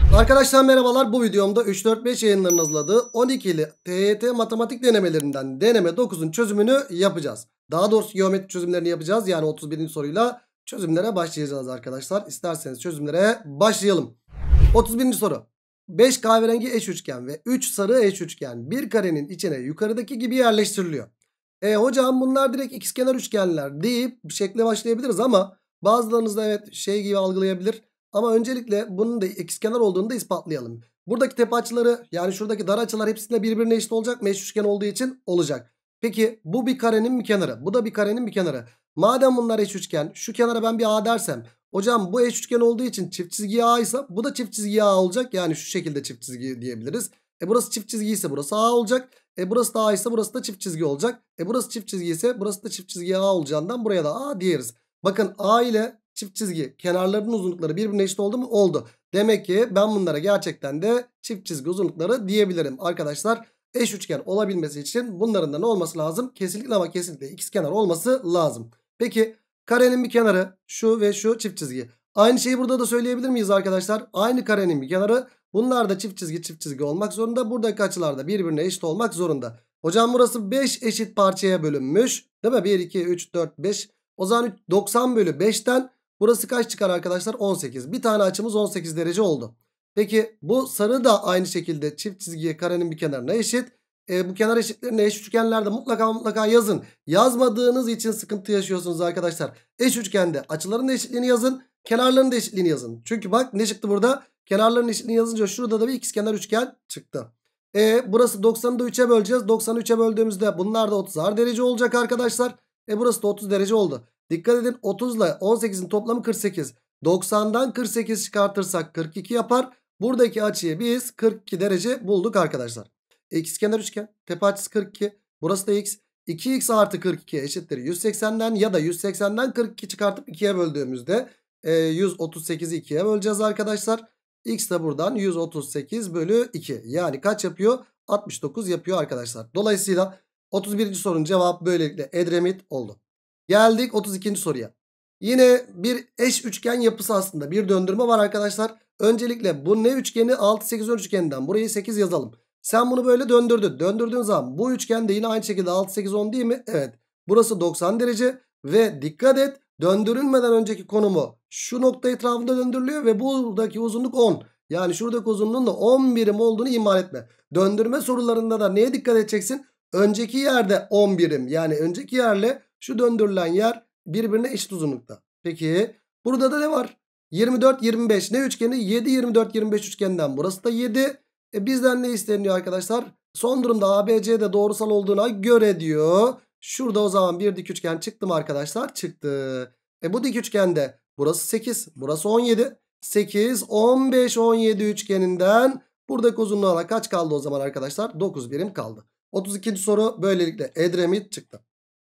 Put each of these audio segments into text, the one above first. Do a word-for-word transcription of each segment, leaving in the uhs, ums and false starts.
Arkadaşlar merhabalar, bu videomda üç dört beş yayınlarının hazırladığı on ikili T Y T matematik denemelerinden deneme dokuzun çözümünü yapacağız. Daha doğrusu geometri çözümlerini yapacağız. Yani otuz birinci soruyla çözümlere başlayacağız arkadaşlar. İsterseniz çözümlere başlayalım. otuz birinci soru. beş kahverengi eş üçgen ve üç sarı eş üçgen bir karenin içine yukarıdaki gibi yerleştiriliyor. E hocam bunlar direkt ikizkenar üçgenler deyip şekle başlayabiliriz ama bazılarınız da evet şey gibi algılayabilir. Ama öncelikle bunun da ikizkenar olduğunu da ispatlayalım. Buradaki tepe açıları, yani şuradaki dar açılar hepsinde birbirine eşit olacak mı? Eş üçgen olduğu için olacak. Peki bu bir karenin bir kenarı, bu da bir karenin bir kenarı. Madem bunlar eş üçgen, şu kenara ben bir A dersem, hocam bu eş üçgen olduğu için çift çizgi A ise bu da çift çizgi A olacak. Yani şu şekilde çift çizgi diyebiliriz. E burası çift çizgi ise burası A olacak. E burası da A ise burası da çift çizgi olacak. E burası çift çizgi ise burası da çift çizgi A olacağından buraya da A diyeriz. Bakın A ile çift çizgi kenarlarının uzunlukları birbirine eşit oldu mu? Oldu. Demek ki ben bunlara gerçekten de çift çizgi uzunlukları diyebilirim arkadaşlar. Eş üçgen olabilmesi için bunların da ne olması lazım? Kesinlikle ama kesinlikle ikizkenar olması lazım. Peki karenin bir kenarı şu ve şu çift çizgi. Aynı şeyi burada da söyleyebilir miyiz arkadaşlar? Aynı karenin bir kenarı. Bunlar da çift çizgi çift çizgi olmak zorunda. Buradaki açılar da birbirine eşit olmak zorunda. Hocam burası beş eşit parçaya bölünmüş. Değil mi? bir, iki, üç, dört, beş. O zaman doksan bölü beşten burası kaç çıkar arkadaşlar? on sekiz. Bir tane açımız on sekiz derece oldu. Peki bu sarı da aynı şekilde çift çizgiye karenin bir kenarına eşit. E, bu kenar eşitlerini eş üçgenlerde mutlaka mutlaka yazın. Yazmadığınız için sıkıntı yaşıyorsunuz arkadaşlar. Eş üçgende açıların da eşitliğini yazın. Kenarların da eşitliğini yazın. Çünkü bak ne çıktı burada? Kenarların eşitliğini yazınca şurada da bir ikizkenar üçgen çıktı. E, burası doksanı da üçe böleceğiz. doksanı üçe böldüğümüzde bunlar da otuzar derece olacak arkadaşlar. E burası da otuz derece oldu. Dikkat edin, otuz ile on sekizin toplamı kırk sekiz. doksandan kırk sekiz çıkartırsak kırk iki yapar. Buradaki açıyı biz kırk iki derece bulduk arkadaşlar. İkizkenar üçgen, tepe açısı kırk iki. Burası da x. iki x artı kırk iki eşittir yüz seksenden ya da yüz seksenden kırk iki çıkartıp ikiye böldüğümüzde e, yüz otuz sekizi ikiye böleceğiz arkadaşlar. X de buradan yüz otuz sekiz bölü iki. Yani kaç yapıyor? altmış dokuz yapıyor arkadaşlar. Dolayısıyla otuz birinci sorunun cevabı böylelikle Edremit oldu. Geldik otuz ikinci soruya. Yine bir eş üçgen yapısı, aslında bir döndürme var arkadaşlar. Öncelikle bu ne üçgeni? altı sekiz on üçgeninden burayı sekiz yazalım. Sen bunu böyle döndürdün. Döndürdüğün zaman bu üçgen de yine aynı şekilde altı sekiz on değil mi? Evet. Burası doksan derece ve dikkat et, döndürülmeden önceki konumu şu nokta etrafında döndürülüyor ve buradaki uzunluk on. Yani şuradaki uzunluğun da on birim olduğunu ihmal etme. Döndürme sorularında da neye dikkat edeceksin? Önceki yerde on birim, yani önceki yerle şu döndürülen yer birbirine eşit uzunlukta. Peki burada da ne var? yirmi dört yirmi beş ne üçgeni? yedi yirmi dört yirmi beş üçgeninden burası da yedi. E bizden ne isteniyor arkadaşlar? Son durumda A B C de doğrusal olduğuna göre diyor. Şurada o zaman bir dik üçgen çıktı mı arkadaşlar? Çıktı. E bu dik üçgende burası sekiz, burası on yedi. sekiz, on beş, on yedi üçgeninden buradaki uzunluğuna kaç kaldı o zaman arkadaşlar? dokuz birim kaldı. otuz ikinci soru böylelikle Edremit çıktı.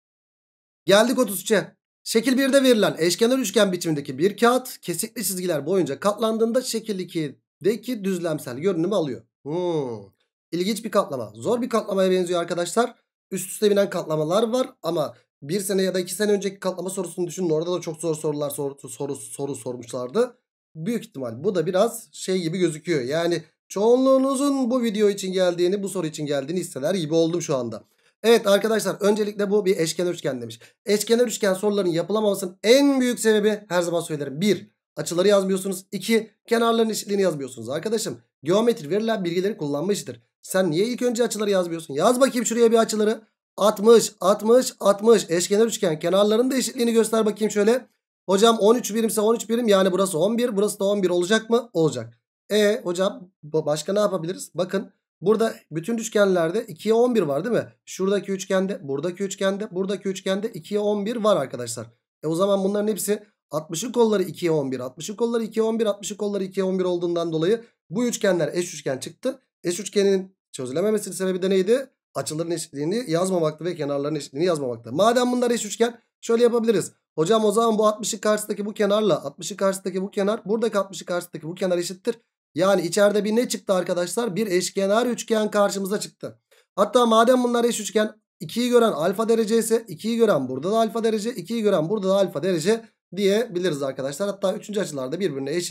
Geldik otuz üçe. Şekil birde verilen eşkenar üçgen biçimindeki bir kağıt kesikli çizgiler boyunca katlandığında şekil ikideki düzlemsel görünümü alıyor. Hmm. İlginç bir katlama. Zor bir katlamaya benziyor arkadaşlar. Üst üste binen katlamalar var ama bir sene ya da iki sene önceki katlama sorusunu düşünün. Orada da çok zor sorular soru, soru, soru sormuşlardı. Büyük ihtimal bu da biraz şey gibi gözüküyor. Yani çoğunluğunuzun bu video için geldiğini, bu soru için geldiğini hisseder gibi oldum şu anda. Evet arkadaşlar, öncelikle bu bir eşkenar üçgen demiş. Eşkenar üçgen soruların yapılamamasının en büyük sebebi, her zaman söylerim, bir açıları yazmıyorsunuz. iki kenarların eşitliğini yazmıyorsunuz. Arkadaşım, geometri verilen bilgileri kullanma işidir. Sen niye ilk önce açıları yazmıyorsun? Yaz bakayım şuraya bir açıları. altmış altmış altmış eşkenar üçgen, kenarların da eşitliğini göster bakayım şöyle. Hocam on üç birimse on üç birim, yani burası on bir, burası da on bir olacak mı? Olacak. E hocam başka ne yapabiliriz? Bakın, burada bütün üçgenlerde ikiye on bir var değil mi? Şuradaki üçgende, buradaki üçgende, buradaki üçgende ikiye on bir var arkadaşlar. E o zaman bunların hepsi altmışın kolları ikiye on bir, altmışın kolları ikiye on bir, altmışın kolları ikiye on bir olduğundan dolayı bu üçgenler eş üçgen çıktı. Eş üçgenin çözülememesinin sebebi de neydi? Açıların eşitliğini yazmamaktı ve kenarların eşitliğini yazmamaktı. Madem bunlar eş üçgen, şöyle yapabiliriz. Hocam o zaman bu altmışın karşısındaki bu kenarla altmışın karşısındaki bu kenar, buradaki altmışın karşısındaki bu kenar eşittir. Yani içeride bir ne çıktı arkadaşlar? Bir eşkenar üçgen karşımıza çıktı. Hatta madem bunlar eş üçgen, ikiyi gören alfa derece ise ikiyi gören burada da alfa derece, ikiyi gören burada da alfa derece diyebiliriz arkadaşlar. Hatta üçüncü açılar da birbirine eşit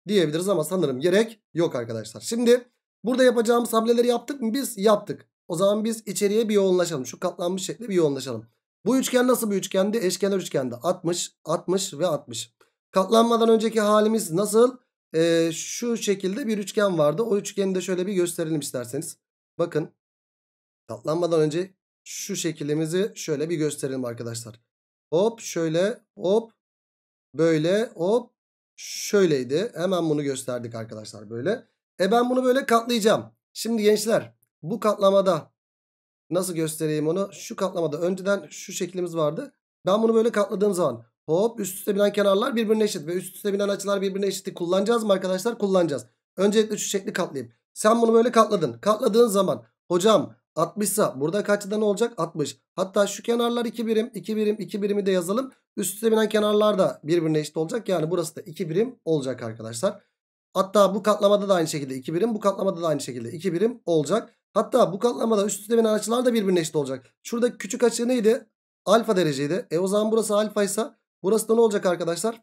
diyebiliriz ama sanırım gerek yok arkadaşlar. Şimdi burada yapacağımız hamleleri yaptık mı? Biz yaptık. O zaman biz içeriye bir yoğunlaşalım. Şu katlanmış şekle bir yoğunlaşalım. Bu üçgen nasıl bir üçgendi? Eşkenar üçgendi. altmış, altmış ve altmış. Katlanmadan önceki halimiz nasıl? Ee, şu şekilde bir üçgen vardı. O üçgeni de şöyle bir gösterelim isterseniz. Bakın. Katlanmadan önce şu şekilimizi şöyle bir gösterelim arkadaşlar. Hop şöyle, hop böyle, hop şöyleydi. Hemen bunu gösterdik arkadaşlar böyle. E ben bunu böyle katlayacağım. Şimdi gençler, bu katlamada nasıl göstereyim onu? Şu katlamada önceden şu şeklimiz vardı. Ben bunu böyle katladığım zaman hop üst üste binen kenarlar birbirine eşit ve üst üste binen açılar birbirine eşit. Kullanacağız mı arkadaşlar? Kullanacağız. Öncelikle şu şekli katlayayım. Sen bunu böyle katladın. Katladığın zaman hocam altmış ise burada kaçta ne olacak? altmış. Hatta şu kenarlar iki birim, iki birim, iki birimi de yazalım. Üst üste binen kenarlar da birbirine eşit olacak. Yani burası da iki birim olacak arkadaşlar. Hatta bu katlamada da aynı şekilde iki birim. Bu katlamada da aynı şekilde iki birim olacak. Hatta bu katlamada üst üste binen açılar da birbirine eşit olacak. Şuradaki küçük açı neydi? Alfa dereceydi. E o zaman burası alfa ise burası da ne olacak arkadaşlar?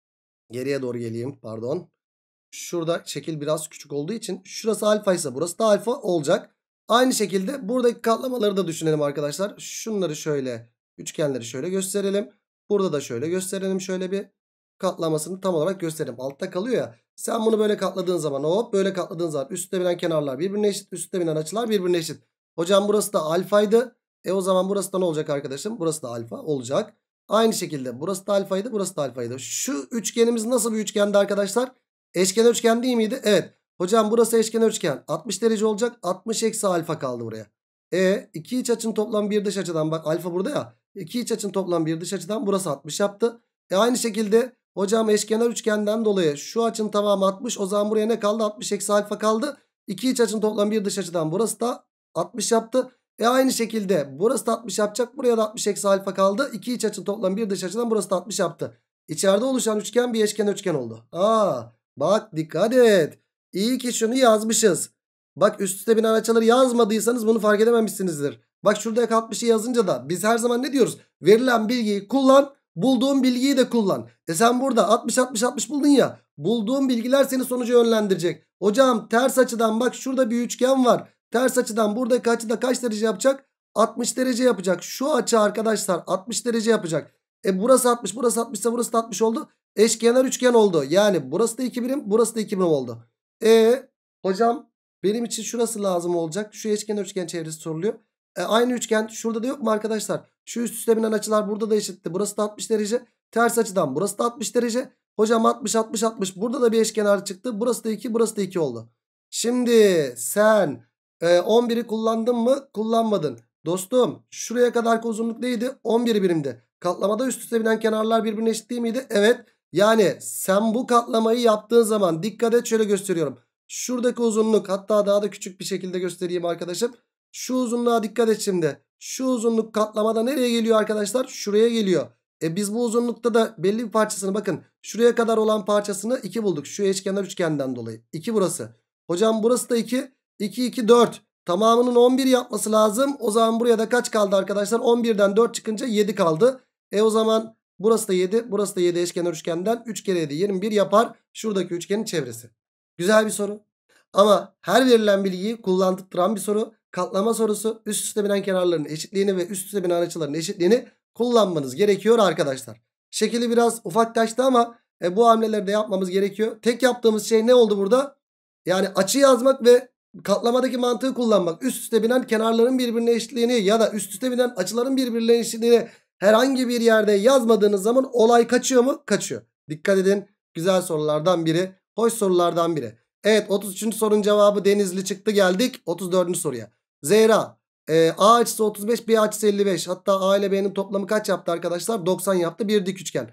Geriye doğru geleyim. Pardon. Şurada şekil biraz küçük olduğu için şurası alfa ise burası da alfa olacak. Aynı şekilde buradaki katlamaları da düşünelim arkadaşlar. Şunları şöyle, üçgenleri şöyle gösterelim. Burada da şöyle gösterelim. Şöyle bir katlamasını tam olarak gösterelim. Altta kalıyor ya. Sen bunu böyle katladığın zaman hop böyle katladığın zaman üstte binen kenarlar birbirine eşit. Üstte binen açılar birbirine eşit. Hocam burası da alfaydı. E o zaman burası da ne olacak arkadaşım? Burası da alfa olacak. Aynı şekilde burası da alfaydı. Burası da alfaydı. Şu üçgenimiz nasıl bir üçgendi arkadaşlar? Eşkenar üçgen değil miydi? Evet. Hocam burası eşkenar üçgen. altmış derece olacak. altmış eksi alfa kaldı buraya. E iki iç açının toplam bir dış açıdan. Bak alfa burada ya. iki iç açının toplam bir dış açıdan burası altmış yaptı. E aynı şekilde hocam eşkenar üçgenden dolayı şu açının tamamı altmış. O zaman buraya ne kaldı? altmış eksi alfa kaldı. iki iç açının toplam bir dış açıdan burası da altmış yaptı. E aynı şekilde burası da altmış yapacak. Buraya da altmış eksi alfa kaldı. iki iç açının toplam bir dış açıdan burası da altmış yaptı. İçeride oluşan üçgen bir eşkenar üçgen oldu. Aa, bak dikkat et. İyi ki şunu yazmışız. Bak üst üste binen açıları yazmadıysanız bunu fark edememişsinizdir. Bak şurada altmışı yazınca da biz her zaman ne diyoruz? Verilen bilgiyi kullan, bulduğun bilgiyi de kullan. E sen burada altmış altmış altmış buldun ya. Bulduğun bilgiler seni sonuca yönlendirecek. Hocam ters açıdan bak şurada bir üçgen var. Ters açıdan buradaki açıda kaç derece yapacak? altmış derece yapacak. Şu açı arkadaşlar altmış derece yapacak. E burası altmış, burası altmış ise burası da altmış oldu. Eşkenar üçgen oldu. Yani burası da iki birim, burası da iki birim oldu. E hocam benim için şurası lazım olacak. Şu eşkenar üçgen çevresi soruluyor. E, aynı üçgen şurada da yok mu arkadaşlar? Şu üst üste binen açılar burada da eşitti. Burası da altmış derece. Ters açıdan burası da altmış derece. Hocam altmış altmış altmış. Burada da bir eşkenar çıktı. Burası da iki, burası da iki oldu. Şimdi sen e, on biri kullandın mı? Kullanmadın. Dostum şuraya kadarki uzunluk neydi? on bir birimdi. Katlamada üst üste binen kenarlar birbirine eşit değil miydi? Evet. Yani sen bu katlamayı yaptığın zaman dikkat et, şöyle gösteriyorum. Şuradaki uzunluk, hatta daha da küçük bir şekilde göstereyim arkadaşım. Şu uzunluğa dikkat et şimdi. Şu uzunluk katlamada nereye geliyor arkadaşlar? Şuraya geliyor. E biz bu uzunlukta da belli bir parçasını, bakın şuraya kadar olan parçasını iki bulduk. Şu eşkenar üçgenden dolayı. iki burası. Hocam burası da iki. iki iki dört. Tamamının on bir yapması lazım. O zaman buraya da kaç kaldı arkadaşlar? on birden dört çıkınca yedi kaldı. E o zaman burası da yedi. Burası da yedi eşkenar üçgenden. üç kere yedi yirmi bir yapar. Şuradaki üçgenin çevresi. Güzel bir soru. Ama her verilen bilgiyi kullandırtıran bir soru. Katlama sorusu. Üst üste binen kenarların eşitliğini ve üst üste binen açıların eşitliğini kullanmanız gerekiyor arkadaşlar. Şekili biraz ufaklaştı ama e, bu hamleleri de yapmamız gerekiyor. Tek yaptığımız şey ne oldu burada? Yani açı yazmak ve katlamadaki mantığı kullanmak. Üst üste binen kenarların birbirine eşitliğini ya da üst üste binen açıların birbirine eşitliğini herhangi bir yerde yazmadığınız zaman olay kaçıyor mu? Kaçıyor. Dikkat edin. Güzel sorulardan biri. Hoş sorulardan biri. Evet, otuz üçüncü sorunun cevabı Denizli çıktı, geldik otuz dördüncü soruya. Zehra e, A açısı otuz beş, B açısı elli beş. Hatta A ile B'nin toplamı kaç yaptı arkadaşlar? doksan yaptı. Bir dik üçgen.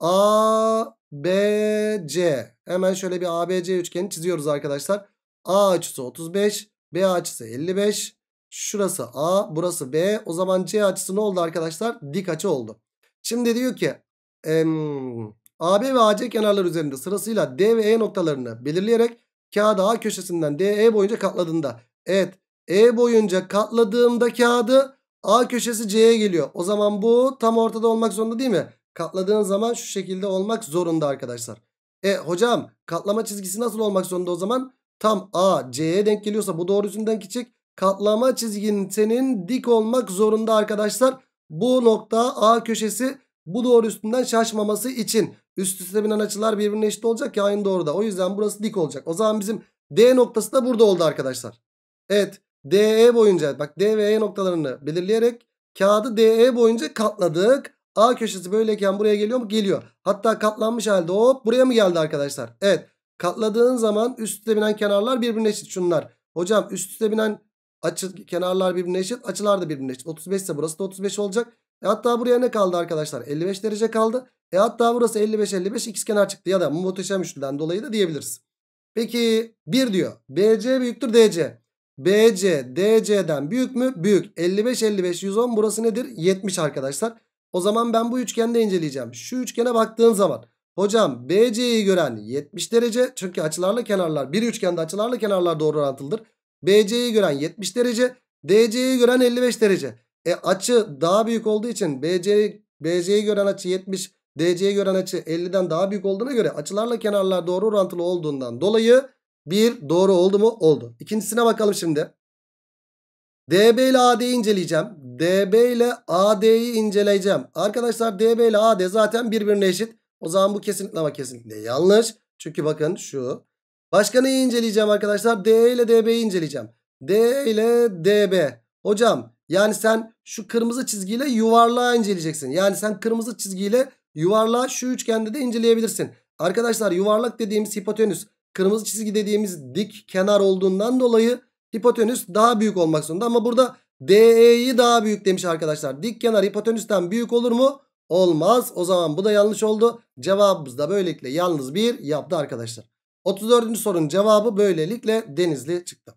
A, B, C. Hemen şöyle bir A B C üçgeni çiziyoruz arkadaşlar. A açısı otuz beş, B açısı elli beş. Şurası A, burası B. O zaman C açısı ne oldu arkadaşlar? Dik açı oldu. Şimdi diyor ki em, A B ve A C kenarları üzerinde sırasıyla D ve E noktalarını belirleyerek kağıdı A köşesinden D E boyunca katladığında. Evet, E boyunca katladığımda kağıdı A köşesi C'ye geliyor. O zaman bu tam ortada olmak zorunda değil mi? Katladığın zaman şu şekilde olmak zorunda arkadaşlar. E hocam katlama çizgisi nasıl olmak zorunda o zaman? Tam A C'ye denk geliyorsa bu doğrusunun denk gidecek. Katlama çizginin senin dik olmak zorunda arkadaşlar. Bu nokta A köşesi bu doğru üstünden şaşmaması için. Üst üste binen açılar birbirine eşit olacak ya aynı doğruda. O yüzden burası dik olacak. O zaman bizim D noktası da burada oldu arkadaşlar. Evet, D E boyunca bak D ve E noktalarını belirleyerek kağıdı D E boyunca katladık. A köşesi böyleyken buraya geliyor mu? Geliyor. Hatta katlanmış halde hop buraya mı geldi arkadaşlar? Evet. Katladığın zaman üst üste binen kenarlar birbirine eşit şunlar. Hocam üst üste binen açı kenarlar birbirine eşit. Açılar da birbirine eşit. otuz beş ise burası da otuz beş olacak. E hatta buraya ne kaldı arkadaşlar? elli beş derece kaldı. E hatta burası elli beş elli beş ikizkenar çıktı. Ya da muhteşem üçlüden dolayı da diyebiliriz. Peki bir diyor. B C büyüktür D C. B C D C'den büyük mü? Büyük. elli beş elli beş yüz on burası nedir? yetmiş arkadaşlar. O zaman ben bu üçgeni de inceleyeceğim. Şu üçgene baktığım zaman hocam B C'yi gören yetmiş derece. Çünkü açılarla kenarlar bir üçgende açılarla kenarlar doğru orantılıdır. B C'yi gören yetmiş derece. D C'yi gören elli beş derece. E açı daha büyük olduğu için B C B C'yi gören açı yetmiş, D C'yi gören açı elliden daha büyük olduğuna göre açılarla kenarlar doğru orantılı olduğundan dolayı bir doğru oldu mu? Oldu. İkincisine bakalım şimdi. D B ile A D'yi inceleyeceğim. D B ile A D'yi inceleyeceğim. Arkadaşlar D B ile A D zaten birbirine eşit. O zaman bu kesinlikle ama kesinlikle yanlış. Çünkü bakın şu. Başka neyi inceleyeceğim arkadaşlar? D ile D B'yi inceleyeceğim. D ile D B. Hocam yani sen şu kırmızı çizgiyle yuvarlağı inceleyeceksin. Yani sen kırmızı çizgiyle yuvarlağı şu üçgende de inceleyebilirsin. Arkadaşlar yuvarlak dediğimiz hipotenüs, kırmızı çizgi dediğimiz dik kenar olduğundan dolayı hipotenüs daha büyük olmak zorunda. Ama burada D E'yi daha büyük demiş arkadaşlar. Dik kenar hipotenüsten büyük olur mu? Olmaz. O zaman bu da yanlış oldu. Cevabımız da böylelikle yalnız bir yaptı arkadaşlar. otuz dördüncü sorunun cevabı böylelikle Denizli çıktı.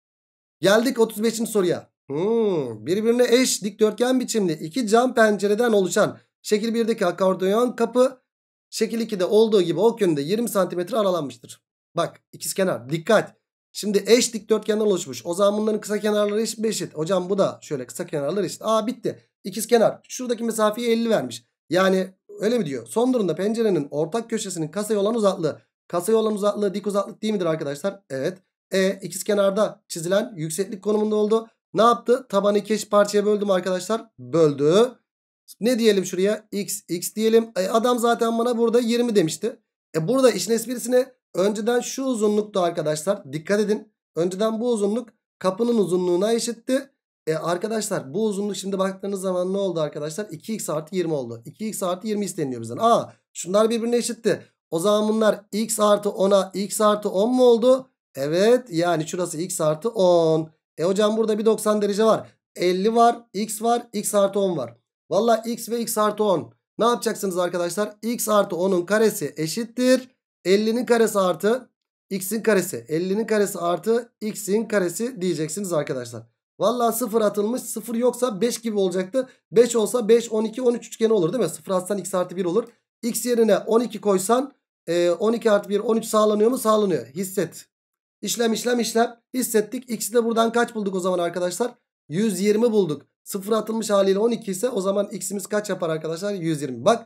Geldik otuz beşinci soruya. Hmm, birbirine eş dikdörtgen biçimli iki cam pencereden oluşan şekil birdeki akordeon kapı şekil ikide olduğu gibi ok yönünde yirmi santimetre aralanmıştır. Bak ikizkenar dikkat. Şimdi eş dikdörtgenden oluşmuş. O zaman bunların kısa kenarları eşit mi? Eşit. Hocam bu da şöyle kısa kenarları eşit. Aa bitti. İkizkenar. Şuradaki mesafeyi elli vermiş. Yani öyle mi diyor? Son durumda pencerenin ortak köşesinin kasaya olan uzaklığı. Kasaya olan uzaklığı dik uzaklık değil midir arkadaşlar? Evet. E ikizkenarda çizilen yükseklik konumunda oldu. Ne yaptı? Tabanı iki eşit parçaya böldüm arkadaşlar. Böldü. Ne diyelim şuraya? X. X diyelim. E adam zaten bana burada yirmi demişti. E burada işin esprisine önceden şu uzunluktu arkadaşlar. Dikkat edin. Önceden bu uzunluk kapının uzunluğuna eşitti. E arkadaşlar bu uzunluk şimdi baktığınız zaman ne oldu arkadaşlar? iki x artı yirmi oldu. iki x artı yirmi isteniyor bizden. Aa şunlar birbirine eşitti. O zaman bunlar x artı ona x artı on mu oldu? Evet yani şurası x artı on. E hocam burada bir doksan derece var. elli var, x var, x artı on var. Valla x ve x artı on. Ne yapacaksınız arkadaşlar? X artı on'un karesi eşittir. ellinin karesi artı x'in karesi. ellinin karesi artı x'in karesi diyeceksiniz arkadaşlar. Valla sıfır atılmış. sıfır yoksa beş gibi olacaktı. beş olsa beş, on iki, on üç üçgeni olur değil mi? sıfır atsan x artı bir olur. X yerine on iki koysan on iki artı bir, on üç sağlanıyor mu? Sağlanıyor. Hisset. İşlem işlem işlem. Hissettik. X'i de buradan kaç bulduk o zaman arkadaşlar? yüz yirmi bulduk. sıfır atılmış haliyle on iki ise o zaman x'imiz kaç yapar arkadaşlar? yüz yirmi. Bak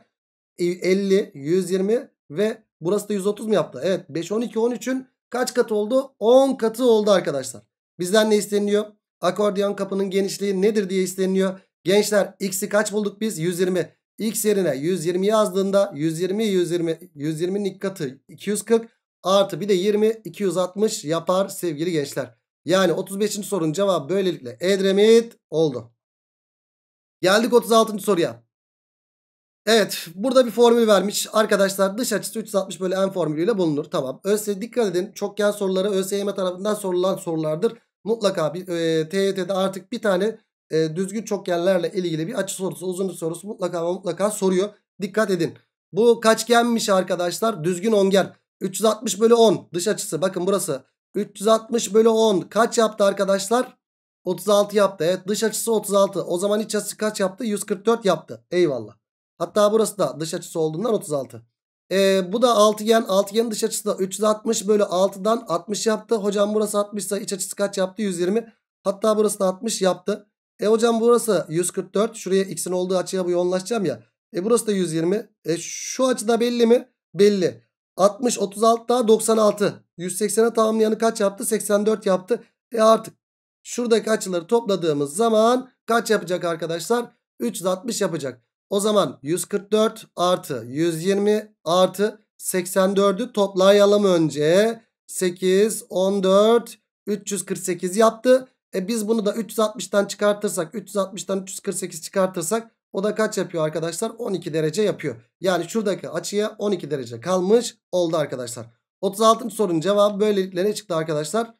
elli, yüz yirmi ve burası da yüz otuz mu yaptı? Evet beş, on iki, on üçün kaç katı oldu? on katı oldu arkadaşlar. Bizden ne isteniyor? Akordeon kapının genişliği nedir diye isteniyor. Gençler x'i kaç bulduk biz? yüz yirmi. X yerine yüz yirmi yazdığında yüz yirmi, yüz yirmi, yüz yirminin ilk katı iki yüz kırk artı bir de yirmi, iki yüz altmış yapar sevgili gençler. Yani otuz beşinci sorunun cevabı böylelikle Edremit oldu. Geldik otuz altıncı soruya. Evet burada bir formül vermiş. Arkadaşlar dış açısı üç yüz altmış bölü n formülüyle bulunur. Tamam. ÖSYM dikkat edin. Çokgen soruları ÖSYM tarafından sorulan sorulardır. Mutlaka bir e, T Y T'de artık bir tane e, düzgün çokgenlerle ilgili bir açı sorusu, uzunluk sorusu mutlaka ama mutlaka soruyor. Dikkat edin. Bu kaçgenmiş arkadaşlar? Düzgün ongen. üç yüz altmış bölü on dış açısı. Bakın burası. üç yüz altmış bölü on kaç yaptı arkadaşlar? otuz altı yaptı. Evet dış açısı otuz altı. O zaman iç açısı kaç yaptı? yüz kırk dört yaptı. Eyvallah. Hatta burası da dış açısı olduğundan otuz altı. Ee, bu da altıgen. Altıgenin dış açısı da üç yüz altmış bölü altıdan altmış yaptı. Hocam burası altmış ise iç açısı kaç yaptı? yüz yirmi. Hatta burası da altmış yaptı. E hocam burası yüz kırk dört. Şuraya x'in olduğu açıya bu yoğunlaşacağım ya. E burası da yüz yirmi. E şu açıda belli mi? Belli. altmış, otuz altı daha doksan altı. yüz seksene tamamlayanı kaç yaptı? seksen dört yaptı. E artık şuradaki açıları topladığımız zaman kaç yapacak arkadaşlar? üç yüz altmış yapacak. O zaman yüz kırk dört artı yüz yirmi artı seksen dördü toplayalım önce. sekiz, on dört, üç yüz kırk sekiz yaptı. E biz bunu da üç yüz altmıştan çıkartırsak, üç yüz altmıştan üç yüz kırk sekiz çıkartırsak o da kaç yapıyor arkadaşlar? on iki derece yapıyor. Yani şuradaki açıya on iki derece kalmış oldu arkadaşlar. otuz altıncı sorunun cevabı böylelikle ne çıktı arkadaşlar?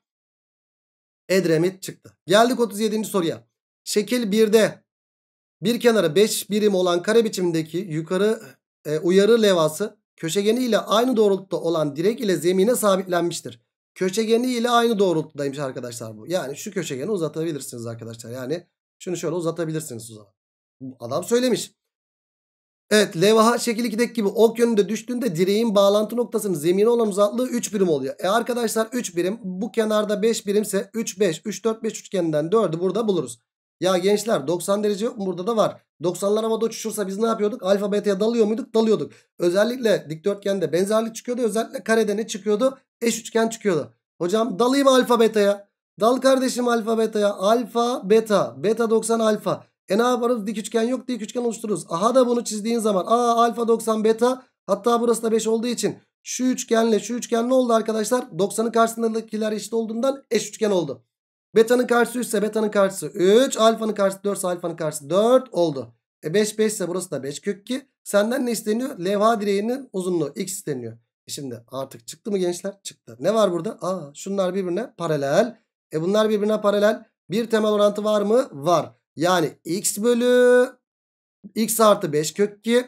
Edremit çıktı. Geldik otuz yedinci soruya. Şekil birde bir kenarı beş birim olan kare biçimindeki yukarı e, uyarı levhası köşegeni ile aynı doğrultuda olan direk ile zemine sabitlenmiştir. Köşegeni ile aynı doğrultudaymış arkadaşlar bu. Yani şu köşegeni uzatabilirsiniz arkadaşlar. Yani şunu şöyle uzatabilirsiniz o zaman. Adam söylemiş. Evet, levha şekil ikideki gibi ok yönünde düştüğünde direğin bağlantı noktasının zemine olan uzaklığı üç birim oluyor. E arkadaşlar üç birim, bu kenarda beş birimse üç beş, üç dört beş üçgeninden dördü burada buluruz. Ya gençler, doksan derece yok mu? Burada da var. doksanlar havada uçuşursa biz ne yapıyorduk? Alfa beta'ya dalıyor muyduk? Dalıyorduk. Özellikle dikdörtgende benzerlik çıkıyordu. Özellikle karede ne çıkıyordu? Eş üçgen çıkıyordu. Hocam dalayım alfa beta'ya. Dal kardeşim alfa beta'ya. Alfa beta. Beta doksan alfa. E ne yaparız? Dik üçgen yok, dik üçgen oluştururuz. Aha da bunu çizdiğin zaman aa alfa doksan beta, hatta burası da beş olduğu için şu üçgenle şu üçgen ne oldu arkadaşlar? doksanın karşısındakiler eşit olduğundan eş üçgen oldu. Beta'nın karşısı üç ise beta'nın karşısı üç, alfanın karşısı dört ise alfanın karşısı dört oldu. E beş beş ise burası da beş kök iki. Senden ne isteniyor? Levha direğinin uzunluğu x isteniyor. E şimdi artık çıktı mı gençler? Çıktı. Ne var burada? Aa şunlar birbirine paralel. E bunlar birbirine paralel. Bir temel orantı var mı? Var. Yani x bölü x artı beş kök iki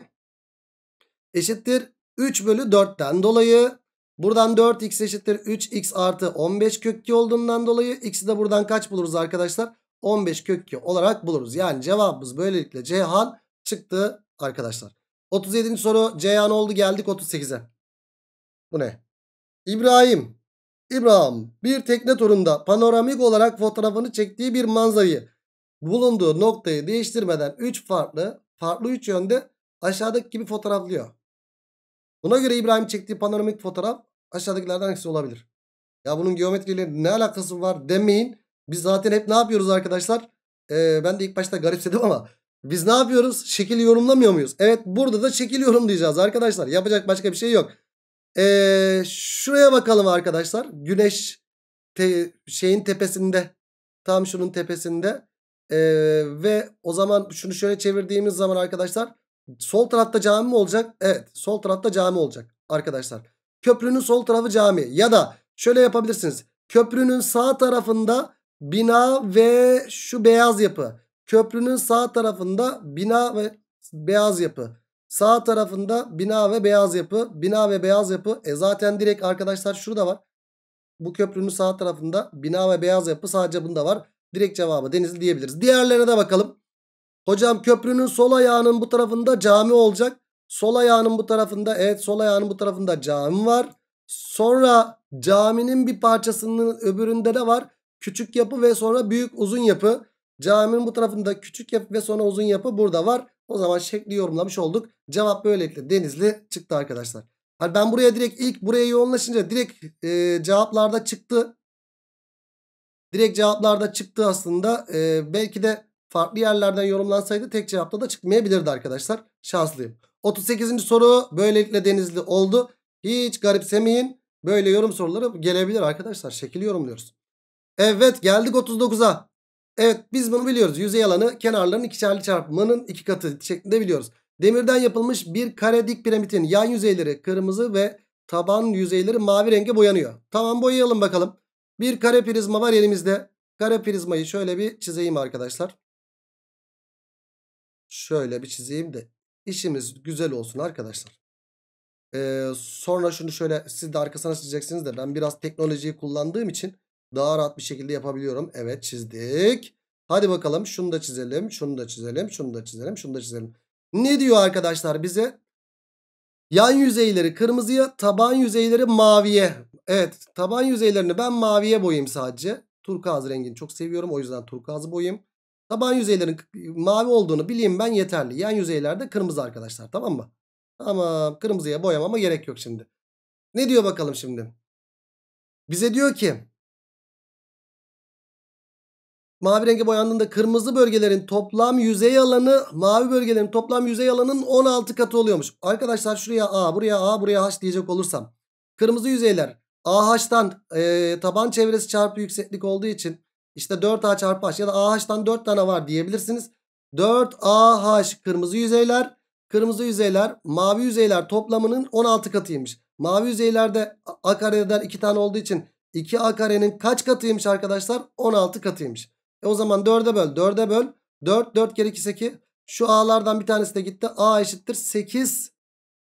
eşittir üç bölü dörtten dolayı buradan dört x eşittir üç x artı on beş kök iki olduğundan dolayı x'i de buradan kaç buluruz arkadaşlar? on beş kök iki olarak buluruz. Yani cevabımız böylelikle Ceyhan çıktı arkadaşlar. otuz yedinci soru Ceyhan oldu, geldik otuz sekize. Bu ne? İbrahim. İbrahim bir tekne turunda panoramik olarak fotoğrafını çektiği bir manzarayı bulunduğu noktayı değiştirmeden üç farklı farklı üç yönde aşağıdaki gibi fotoğraflıyor. Buna göre İbrahim çektiği panoramik fotoğraf aşağıdakilerden hangisi olabilir? Ya bunun geometriyle ne alakası var demeyin. Biz zaten hep ne yapıyoruz arkadaşlar? Ee, ben de ilk başta garipsedim ama biz ne yapıyoruz? Şekil yorumlamıyor muyuz? Evet, burada da şekil yorumlayacağız arkadaşlar. Yapacak başka bir şey yok. Ee, şuraya bakalım arkadaşlar. Güneş te şeyin tepesinde. Tam şunun tepesinde. Ee, ve o zaman şunu şöyle çevirdiğimiz zaman arkadaşlar sol tarafta cami mi olacak? Evet, sol tarafta cami olacak arkadaşlar. Köprünün sol tarafı cami, ya da şöyle yapabilirsiniz. Köprünün sağ tarafında bina ve şu beyaz yapı. Köprünün sağ tarafında bina ve beyaz yapı. Sağ tarafında bina ve beyaz yapı. Bina ve beyaz yapı. E zaten direkt arkadaşlar şurada var. Bu köprünün sağ tarafında bina ve beyaz yapı, sadece bunda var. Direkt cevabı Denizli diyebiliriz. Diğerlerine de bakalım. Hocam köprünün sol ayağının bu tarafında cami olacak. Sol ayağının bu tarafında, evet sol ayağının bu tarafında cami var. Sonra caminin bir parçasının öbüründe de var küçük yapı ve sonra büyük uzun yapı. Caminin bu tarafında küçük yapı ve sonra uzun yapı burada var. O zaman şekli yorumlamış olduk. Cevap böylelikle Denizli çıktı arkadaşlar. Hani ben buraya direkt ilk buraya yoğunlaşınca direkt e, cevaplarda çıktı. Direkt cevaplarda çıktı aslında. E, belki de farklı yerlerden yorumlansaydı tek cevapta da çıkmayabilirdi arkadaşlar. Şanslıyım. otuz sekizinci soru böylelikle Denizli oldu. Hiç garipsemeyin. Böyle yorum soruları gelebilir arkadaşlar. Şekil yorumluyoruz. Evet, geldik otuz dokuza. Evet, biz bunu biliyoruz. Yüzey alanı kenarların ikişerli çarpımının iki katı şeklinde biliyoruz. Demirden yapılmış bir kare dik piramidin yan yüzeyleri kırmızı ve taban yüzeyleri mavi renge boyanıyor. Tamam, boyayalım bakalım. Bir kare prizma var elimizde. Kare prizmayı şöyle bir çizeyim arkadaşlar. Şöyle bir çizeyim de işimiz güzel olsun arkadaşlar. Ee, sonra şunu şöyle siz de arkasına çizeceksiniz de ben biraz teknolojiyi kullandığım için daha rahat bir şekilde yapabiliyorum. Evet, çizdik. Hadi bakalım şunu da çizelim. Şunu da çizelim. Şunu da çizelim. Şunu da çizelim. Ne diyor arkadaşlar bize? Yan yüzeyleri kırmızıya, taban yüzeyleri maviye. Evet, taban yüzeylerini ben maviye boyayayım sadece. Turkuaz rengini çok seviyorum. O yüzden turkuazı boyayayım. Taban yüzeylerin mavi olduğunu bileyim ben, yeterli. Yan yüzeylerde kırmızı arkadaşlar, tamam mı? Tamam, kırmızıya boyamama gerek yok şimdi. Ne diyor bakalım şimdi? Bize diyor ki mavi renge boyandığında kırmızı bölgelerin toplam yüzey alanı mavi bölgelerin toplam yüzey alanının on altı katı oluyormuş. Arkadaşlar şuraya A, buraya A, buraya H diyecek olursam kırmızı yüzeyler A H'tan e, taban çevresi çarpı yükseklik olduğu için işte dört A çarpı H ya da A H'tan dört tane var diyebilirsiniz. dört A H kırmızı yüzeyler, kırmızı yüzeyler mavi yüzeyler toplamının on altı katıymış. Mavi yüzeylerde A kareden iki tane olduğu için iki A karenin kaç katıymış arkadaşlar? on altı katıymış. E o zaman dörde böl. dörde böl. dört. dört kere iki sekiz. Şu A'lardan bir tanesi de gitti. A eşittir sekiz.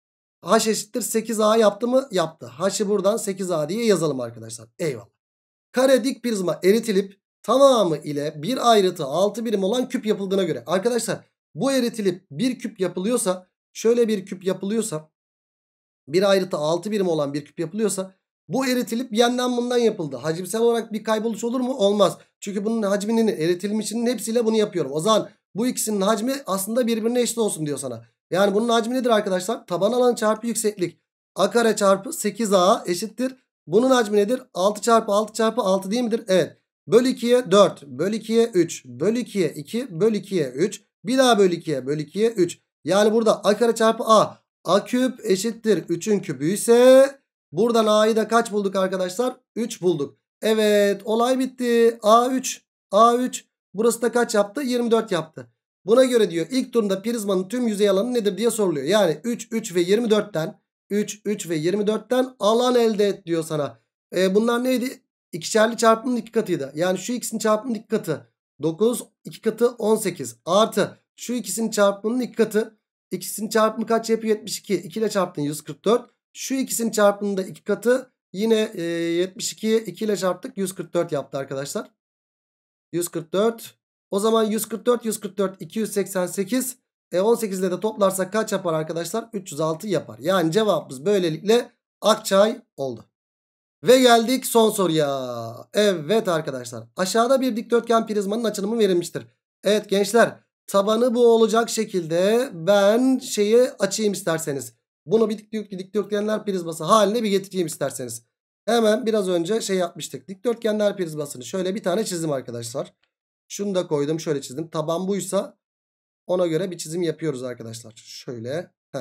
H eşittir sekiz A yaptı mı? Yaptı. H'ı buradan sekiz A diye yazalım arkadaşlar. Eyvallah. Kare dik prizma eritilip tamamı ile bir ayrıtı altı birim olan küp yapıldığına göre. Arkadaşlar bu eritilip bir küp yapılıyorsa, şöyle bir küp yapılıyorsa, bir ayrıtı altı birim olan bir küp yapılıyorsa bu eritilip yeniden bundan yapıldı. Hacimsel olarak bir kayboluş olur mu? Olmaz. Çünkü bunun hacminin eritilmişinin hepsiyle bunu yapıyorum. O zaman bu ikisinin hacmi aslında birbirine eşit olsun diyor sana. Yani bunun hacmi nedir arkadaşlar? Taban alan çarpı yükseklik. A kare çarpı sekiz A eşittir. Bunun hacmi nedir? altı çarpı altı çarpı altı değil midir? Evet. Böl ikiye dört. Böl ikiye üç. Böl ikiye iki. Böl ikiye üç. Bir daha böl ikiye. Böl ikiye üç. Yani burada A kare çarpı A. A küp eşittir üçün küpü ise buradan A'yı da kaç bulduk arkadaşlar? üç bulduk. Evet, olay bitti. A üç. A üç. Burası da kaç yaptı? yirmi dört yaptı. Buna göre diyor ilk turunda prizmanın tüm yüzey alanı nedir diye soruluyor. Yani üç, üç ve yirmi dörtten üç, üç ve yirmi dörtten alan elde et diyor sana. E, bunlar neydi? İkişerli çarpımın iki katıydı. Yani şu ikisinin çarpımının iki katı. dokuz, iki katı on sekiz. Artı şu ikisinin çarpımının iki katı. İkisinin çarpımı kaç yapıyor? yetmiş iki. iki ile çarptın yüz kırk dört. Şu ikisinin çarpımının da iki katı. Yine e, yetmiş ikiyi iki ile çarptık. yüz kırk dört yaptı arkadaşlar. yüz kırk dört. O zaman yüz kırk dört, yüz kırk dört, iki yüz seksen sekiz. E on sekiz ile de toplarsak kaç yapar arkadaşlar? üç yüz altı yapar. Yani cevabımız böylelikle Akçay oldu. Ve geldik son soruya. Evet arkadaşlar. Aşağıda bir dikdörtgen prizmanın açılımı verilmiştir. Evet gençler. Tabanı bu olacak şekilde ben şeyi açayım isterseniz. Bunu bir dikdörtgenler prizması haline bir getireyim isterseniz. Hemen biraz önce şey yapmıştık. Dikdörtgenler prizmasını şöyle bir tane çizdim arkadaşlar. Şunu da koydum, şöyle çizdim. Taban buysa ona göre bir çizim yapıyoruz arkadaşlar. Şöyle. Heh.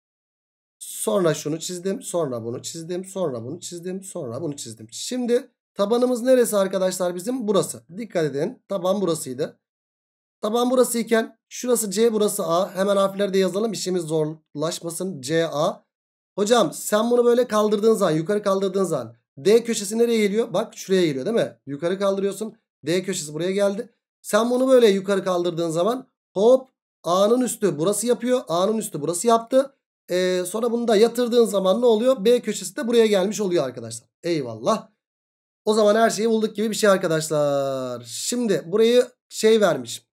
Sonra şunu çizdim. Sonra bunu çizdim. Sonra bunu çizdim. Sonra bunu çizdim. Şimdi tabanımız neresi arkadaşlar bizim? Burası. Dikkat edin. Taban burasıydı. Taban burasıyken şurası C, burası A. Hemen harfleri de yazalım. İşimiz zorlaşmasın. C, A. Hocam sen bunu böyle kaldırdığın zaman, yukarı kaldırdığın zaman D köşesi nereye geliyor? Bak şuraya geliyor değil mi? Yukarı kaldırıyorsun. D köşesi buraya geldi. Sen bunu böyle yukarı kaldırdığın zaman hop A'nın üstü burası yapıyor. A'nın üstü burası yaptı. Ee, sonra bunu da yatırdığın zaman ne oluyor? B köşesi de buraya gelmiş oluyor arkadaşlar. Eyvallah. O zaman her şeyi bulduk gibi bir şey arkadaşlar. Şimdi burayı şey vermiş.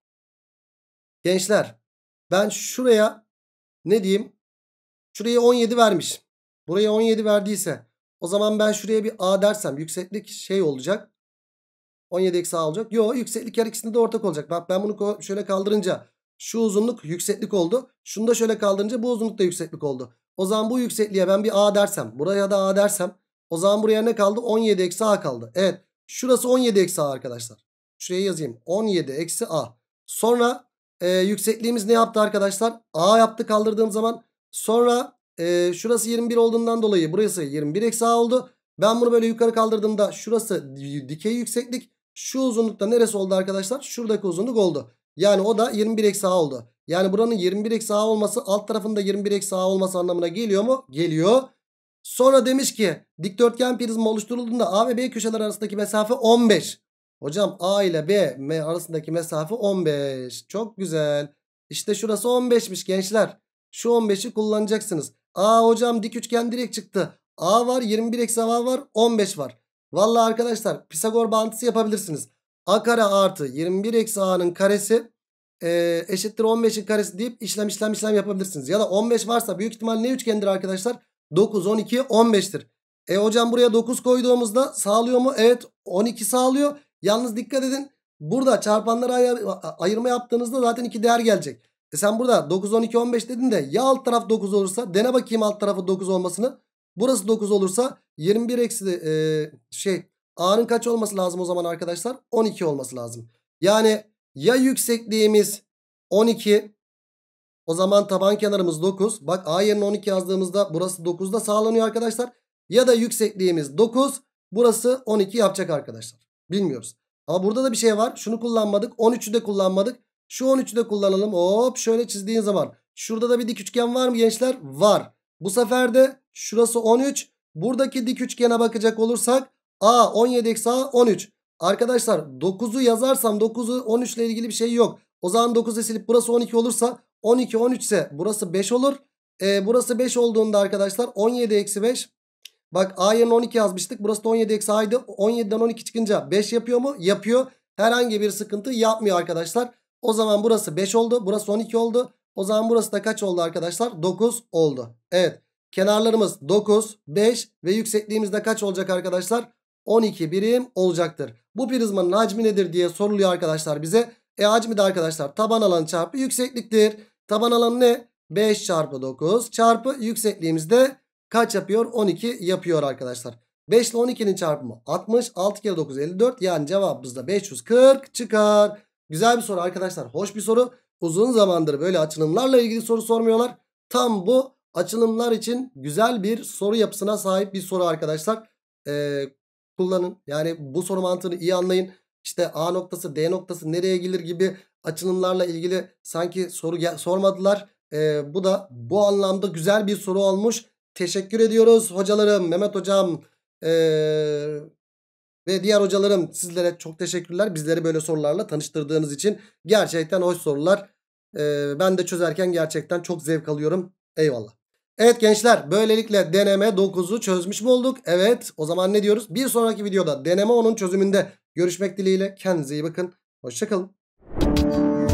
Gençler ben şuraya ne diyeyim? Şuraya on yedi vermiş. Buraya on yedi verdiyse o zaman ben şuraya bir A dersem yükseklik şey olacak. on yedi eksi A olacak. Yok, yükseklik her ikisinde de ortak olacak. Bak ben bunu şöyle kaldırınca şu uzunluk yükseklik oldu. Şunu da şöyle kaldırınca bu uzunluk da yükseklik oldu. O zaman bu yüksekliğe ben bir A dersem, buraya da A dersem o zaman buraya ne kaldı? on yedi eksi A kaldı. Evet, şurası on yedi eksi A arkadaşlar. Şuraya yazayım. on yedi eksi A. Sonra e, yüksekliğimiz ne yaptı arkadaşlar? A yaptı kaldırdığım zaman. Sonra e, şurası yirmi bir olduğundan dolayı burası yirmi bir eksi A oldu. Ben bunu böyle yukarı kaldırdığımda şurası dikey yükseklik. Şu uzunlukta neresi oldu arkadaşlar? Şuradaki uzunluk oldu. Yani o da yirmi bir eksi A oldu. Yani buranın yirmi bir eksi A olması alt tarafında yirmi bir eksi A olması anlamına geliyor mu? Geliyor. Sonra demiş ki dikdörtgen prizma oluşturulduğunda A ve B köşeler arasındaki mesafe on beş. Hocam A ile B M arasındaki mesafe on beş. Çok güzel. İşte şurası on beşmiş gençler. Şu on beşi kullanacaksınız. Aa hocam dik üçgen direkt çıktı. A var, yirmi bir eksi A var, on beş var. Vallahi arkadaşlar Pisagor bağıntısı yapabilirsiniz. A kare artı yirmi bir eksi A'nın karesi e, eşittir on beşin karesi deyip işlem işlem işlem yapabilirsiniz. Ya da on beş varsa büyük ihtimal ne üçgendir arkadaşlar? dokuz, on iki, on beştir. E hocam buraya dokuz koyduğumuzda sağlıyor mu? Evet, on iki sağlıyor. Yalnız dikkat edin. Burada çarpanlara ayır, ayırma yaptığınızda zaten iki değer gelecek. E sen burada dokuz, on iki, on beş dedin de ya alt taraf dokuz olursa dene bakayım alt tarafı dokuz olmasını. Burası dokuz olursa yirmi bir eksi e, şey A'nın kaç olması lazım o zaman arkadaşlar? on iki olması lazım. Yani ya yüksekliğimiz on iki, o zaman taban kenarımız dokuz. Bak A yerine on iki yazdığımızda burası dokuzda sağlanıyor arkadaşlar. Ya da yüksekliğimiz dokuz. Burası on iki yapacak arkadaşlar. Bilmiyoruz. Ama burada da bir şey var. Şunu kullanmadık. on üçü de kullanmadık. Şu on üçü de kullanalım. Hop şöyle çizdiğin zaman. Şurada da bir dik üçgen var mı gençler? Var. Bu sefer de şurası on üç. Buradaki dik üçgene bakacak olursak A on yedi eksi A on üç. Arkadaşlar dokuzu yazarsam dokuzu on üç ile ilgili bir şey yok. O zaman dokuzu silip burası on iki olursa on iki on üç ise burası beş olur. Ee, burası beş olduğunda arkadaşlar on yedi eksi beş. Bak A yerine on iki yazmıştık. Burası da on yedi eksi A'ydı. on yediden on iki çıkınca beş yapıyor mu? Yapıyor. Herhangi bir sıkıntı yapmıyor arkadaşlar. O zaman burası beş oldu. Burası on iki oldu. O zaman burası da kaç oldu arkadaşlar? dokuz oldu. Evet. Kenarlarımız dokuz, beş ve yüksekliğimiz de kaç olacak arkadaşlar? on iki birim olacaktır. Bu prizmanın hacmi nedir diye soruluyor arkadaşlar bize. E hacmi de arkadaşlar taban alanı çarpı yüksekliktir. Taban alanı ne? beş çarpı dokuz çarpı yüksekliğimiz de kaç yapıyor? on iki yapıyor arkadaşlar. beş ile on ikinin çarpımı altmış. altı kere dokuz elli dört. Yani cevabımız da beş yüz kırk çıkar. Güzel bir soru arkadaşlar. Hoş bir soru. Uzun zamandır böyle açılımlarla ilgili soru sormuyorlar. Tam bu açılımlar için güzel bir soru yapısına sahip bir soru arkadaşlar. Ee, kullanın. Yani bu soru mantığını iyi anlayın. İşte A noktası D noktası nereye gelir gibi açılımlarla ilgili sanki soru sormadılar. Ee, bu da bu anlamda güzel bir soru olmuş. Teşekkür ediyoruz hocalarım, Mehmet hocam ee, ve diğer hocalarım, sizlere çok teşekkürler. Bizleri böyle sorularla tanıştırdığınız için gerçekten hoş sorular. Ee, ben de çözerken gerçekten çok zevk alıyorum. Eyvallah. Evet gençler, böylelikle deneme dokuzu çözmüş mü olduk? Evet, o zaman ne diyoruz? Bir sonraki videoda deneme onun çözümünde görüşmek dileğiyle. Kendinize iyi bakın. Hoşça kalın.